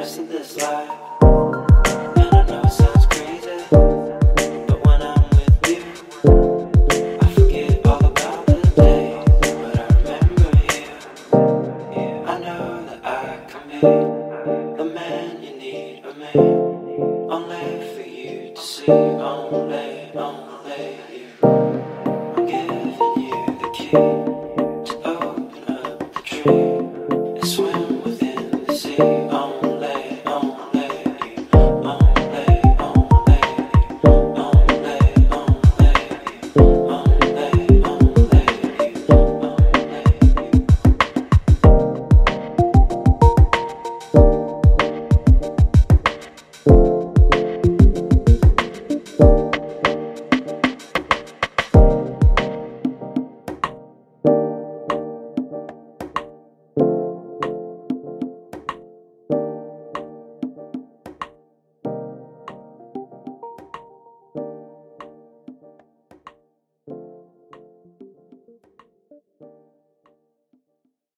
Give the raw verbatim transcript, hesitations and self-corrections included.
rest of this life. And I know it sounds crazy, but when I'm with you, I forget all about the day. But I remember you. I know that I can be the man you need of me, only for you to see. Only